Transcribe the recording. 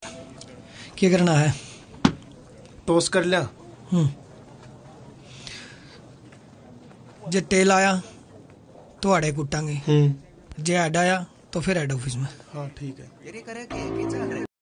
ਕੀ ਕਰਨਾ ਹੈ? टॉस कर लिया। जे टेल आया तो आड़े कूटांगे, जे हेड आया तो फिर हेड ऑफिस में। हाँ ठीक है।